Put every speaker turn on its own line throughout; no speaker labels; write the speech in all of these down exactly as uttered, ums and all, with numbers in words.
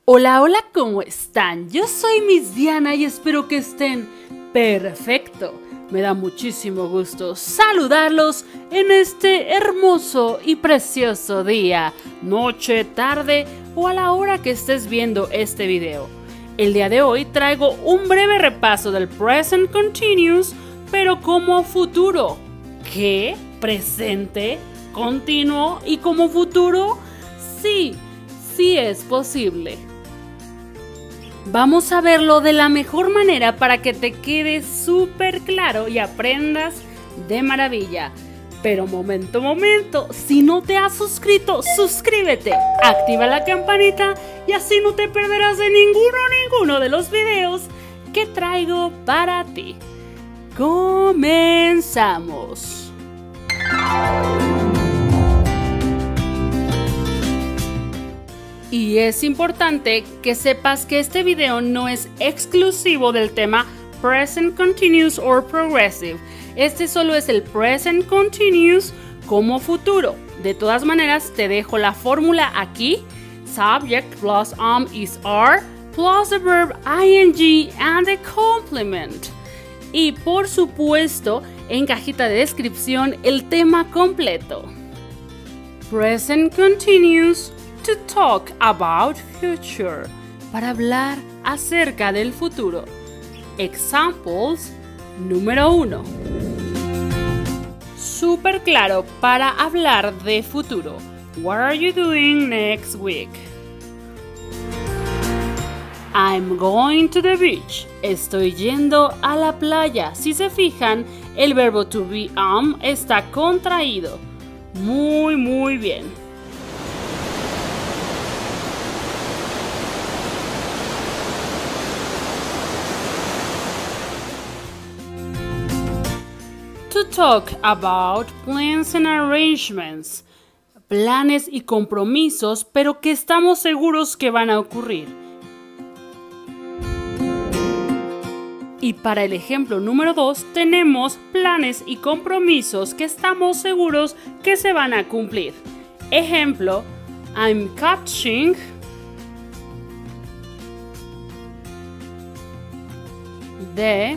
Hola, hola, ¿cómo están? Yo soy Miss Diana y espero que estén perfecto. Me da muchísimo gusto saludarlos en este hermoso y precioso día, noche, tarde o a la hora que estés viendo este video. El día de hoy traigo un breve repaso del Present Continuous, pero como futuro. ¿Qué? ¿Presente? ¿Continuo? ¿Y como futuro? Sí, sí es posible. Vamos a verlo de la mejor manera para que te quede súper claro y aprendas de maravilla. Pero momento, momento, si no te has suscrito, suscríbete, activa la campanita y así no te perderás de ninguno, ninguno de los videos que traigo para ti. Comenzamos. Y es importante que sepas que este video no es exclusivo del tema Present Continuous or Progressive. Este solo es el Present Continuous como futuro. De todas maneras, te dejo la fórmula aquí. Subject plus am is are plus the verb ing and the complement. Y por supuesto, en cajita de descripción el tema completo. Present Continuous to talk about future, para hablar acerca del futuro. Examples número uno. Súper claro para hablar de futuro. What are you doing next week? I'm going to the beach. Estoy yendo a la playa. Si se fijan, el verbo to be am está contraído. Muy, muy bien. To talk about plans and arrangements. Planes y compromisos, pero que estamos seguros que van a ocurrir. Y para el ejemplo número dos tenemos planes y compromisos que estamos seguros que se van a cumplir. Ejemplo, I'm catching the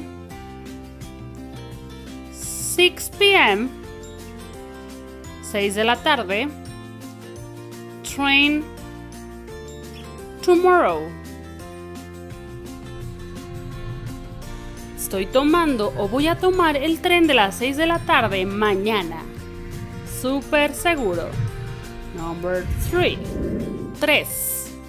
six p m seis de la tarde train tomorrow. Estoy tomando o voy a tomar el tren de las seis de la tarde mañana. Súper seguro. Number three. tres.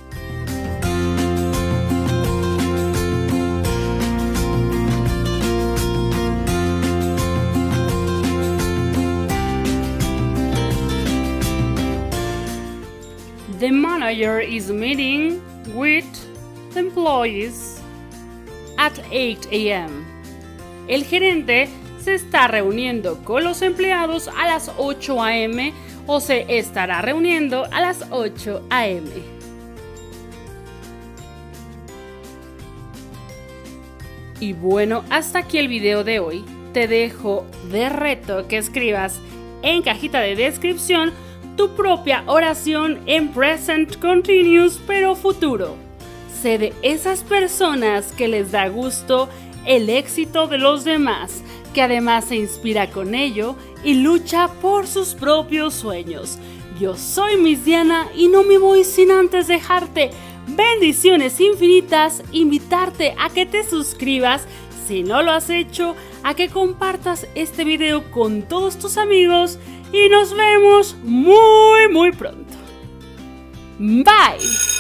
The manager is meeting with the employees at eight a m El gerente se está reuniendo con los empleados a las ocho a m o se estará reuniendo a las ocho a m Y bueno, hasta aquí el video de hoy. Te dejo de reto que escribas en cajita de descripción tu propia oración en Present Continuous pero futuro. Sé de esas personas que les da gusto el éxito de los demás, que además se inspira con ello y lucha por sus propios sueños. Yo soy Miss Diana y no me voy sin antes dejarte bendiciones infinitas, invitarte a que te suscribas si no lo has hecho, a que compartas este video con todos tus amigos y nos vemos muy muy pronto. Bye.